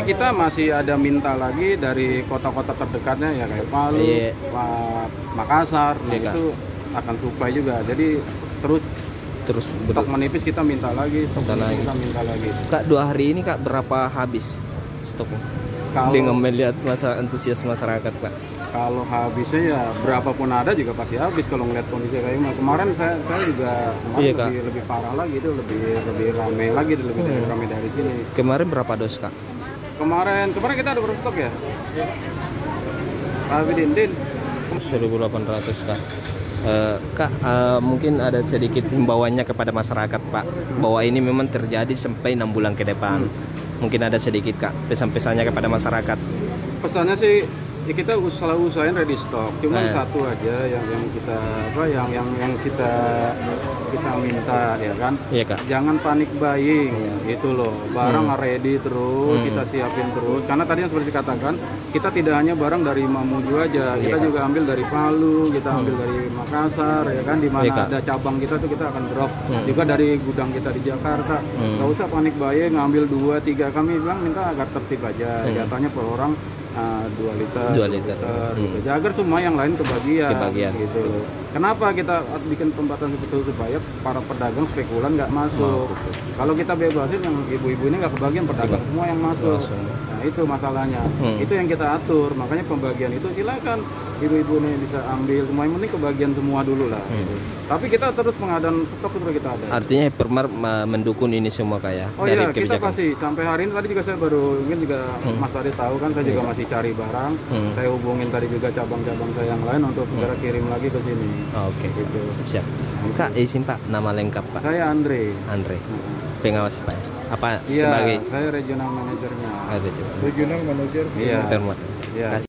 kita masih ada minta lagi dari kota-kota terdekatnya ya kayak Palu, Makassar, nah Iya, Kak. itu akan supply juga. Jadi terus stok menipis kita minta lagi, stok menipis kita minta lagi. Kak, 2 hari ini Kak berapa habis stoknya? Dengan melihat antusias masyarakat, Pak. Kalau habisnya ya berapapun ada juga pasti habis kalau ngeliat kondisi kayak gimana. Kemarin saya juga lebih parah lagi, itu lebih ramai lagi, lebih ramai dari sini. Kemarin berapa dos, Kak? Kemarin kita ada berapa stok ya? Pak Din 1.800, Kak. Kak, mungkin ada sedikit himbauannya kepada masyarakat, Pak, bahwa ini memang terjadi sampai 6 bulan ke depan. Mungkin ada sedikit, Kak, pesan-pesannya kepada masyarakat. Pesannya sih ya kita selalu usahain ready stock. Cuma satu aja yang kita yang kita minta ya kan. Iya, Kak. Jangan panik buying gitu loh. Barang ready terus, kita siapin terus. Karena tadi yang seperti dikatakan, kita tidak hanya barang dari Mamuju aja, kita juga ambil dari Palu, kita ambil dari Makassar ya kan, di mana ada cabang kita tuh kita akan drop. Juga dari gudang kita di Jakarta. Gak usah panik buying, ngambil 2-3, kami bilang minta agak tertib aja. Jatahnya per orang 2 liter gitu. Agar semua yang lain kebagian. Gitu. Kenapa kita bikin pembatasan seperti itu? Supaya para pedagang spekulan nggak masuk. Kalau kita bebasin yang ibu-ibu ini nggak kebagian, pedagang semua yang masuk. Nah itu masalahnya. Itu yang kita atur. Makanya pembagian itu silakan ibu-ibu ini bisa ambil. Semua yang penting kebagian semua dulu lah. Tapi kita terus pengadaan stok terus kita ada. Artinya Hypermart mendukung ini semua, Kak, ya? Oh iya, kita pasti. Sampai hari ini tadi juga saya baru mungkin juga Mas Adi tahu kan, saya juga masih cari barang. Saya hubungin tadi juga cabang-cabang saya yang lain untuk segera kirim lagi ke sini. Oke. Gitu. Siap. Kak, izin Pak, nama lengkap Pak? Saya Andre. Pengawas Pak? Apa iya, sebagai? Saya regional manajernya. Regional manajer. Iya. Iya.